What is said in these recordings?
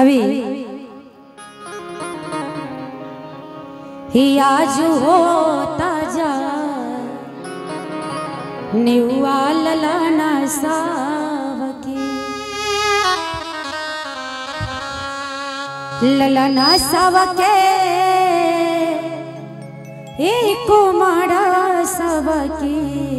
अभी ही आज होता जा निवा ललना सावकी ललना सावके कुमारा सावकी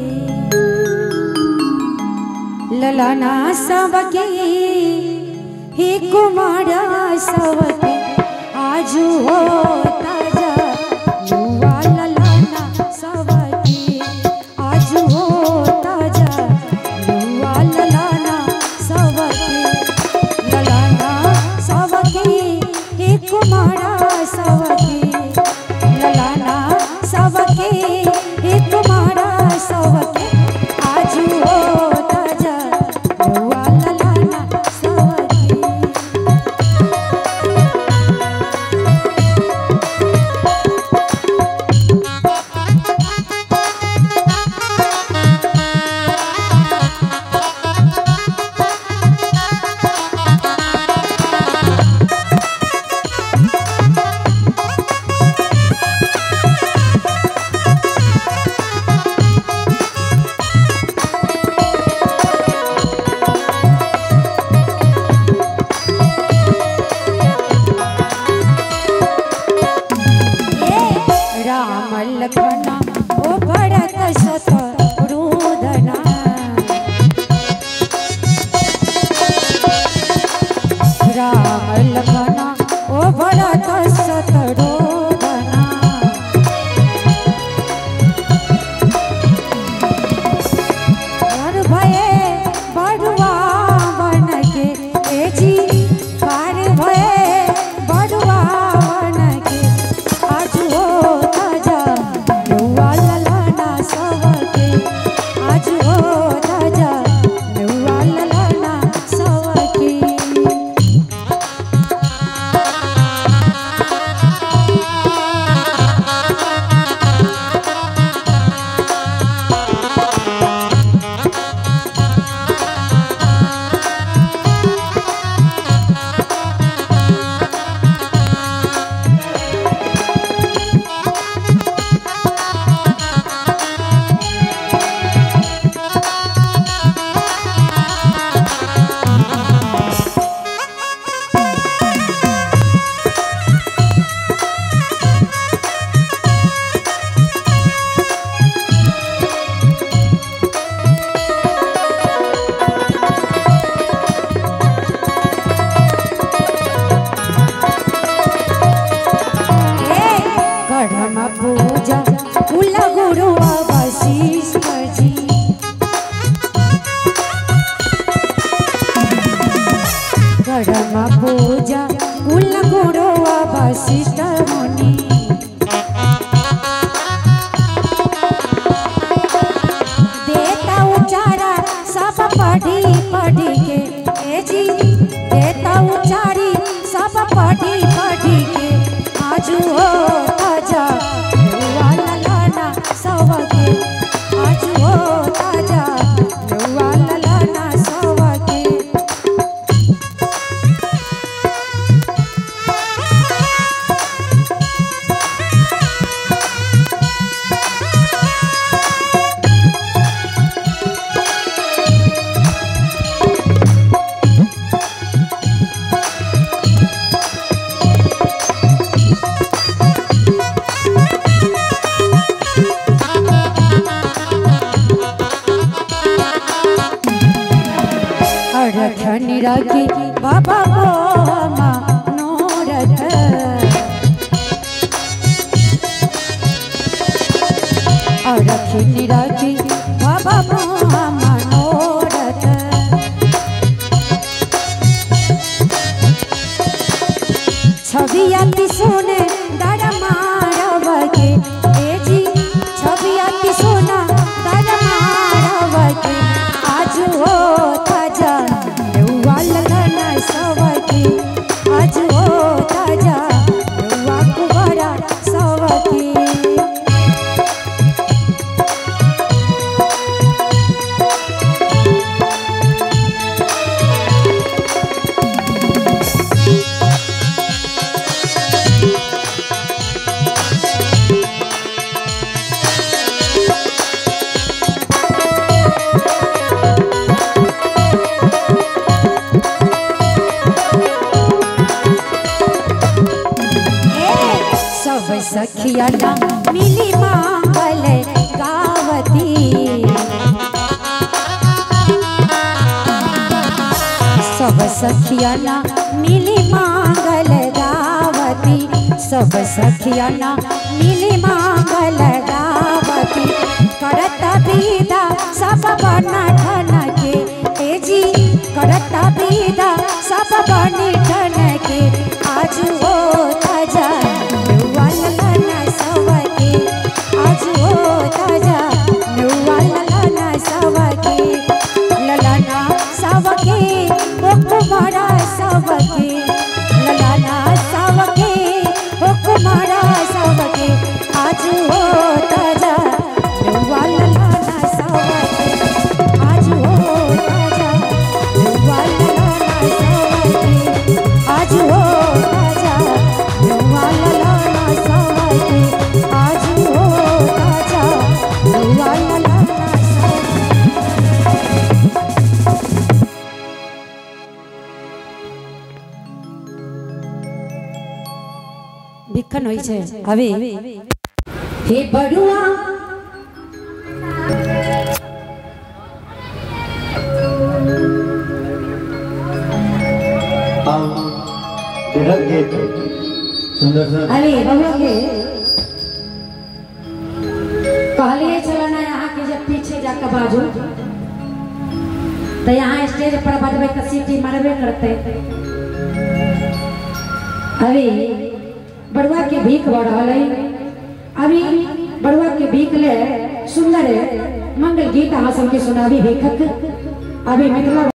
ललना सावकी ही कुमारा सावकी आज होता जा युवा ललना सावकी आज होता जा युवा ललना सावकी ललना सावकी ही कुमारा सावकी ललना सावकी ही कुमारा सावकी आज होता जा युवा ललना सावकी। लखना ओ भरत शत्रुधना राम लखना ओ भरत शत्रुधना और भये बड़ुआ बन के ए जी पार भये बड़ुआ बन के आज हो आज होता जा युवा ललना सावकी। पूजा कुल गुरु वशिष्ठ जी कर्म पूजा कुल गुरु वशिष्ठ मुनि देता उचारा सब पढ़ी पढ़ी के ए जी देता उचारी सब पढ़ी पढ़ी के आज होता जा युवा ललना सावकी आज होता जा युवा ललना सावकी। रखनी राखी बाबा मनोरथ और रखनी राखी बाबा मनोरथ छवि आती सोने दादा मारव के ए जी छवि आती सोना दादा मारव के आज होता जा युवा ललना सावकी आज होता जा युवा कुंवरा सावकी। सखिया ना मिली मांगल गावती सब सखिया ना मिली मांगल गावती सब सखिया ना मिली मांगल गावती करता विदा सब बना ठन के तेजी करता विदा सब बनी ठन के आज हो ताजा नुवालना सवके आज हो ताजा नुवालना सवके ललना सवके ओ कुमारा सवके ललना सवके ओ कुमारा सवके आज हो ताजा नुवालना सवके आज हो ताजा नुवालना सवके आज हो ताजा नुवालना सवके आज हो ताजा नुवालना बिखन होई छे हवे हे बड़ुआ सुंदर सर अरे बबुआ के कहलिए चलना यहाँ के जब पीछे जाकर बाजू तो यहाँ स्टेज पर बजबे का सीटी मरबे करते अरे बड़ुआ के भीख बढ़ अभी बड़ुआ के भीख ले सुंदर मंगल गीत अहाँ सबके सुनाबी भीखक अभी मिथिला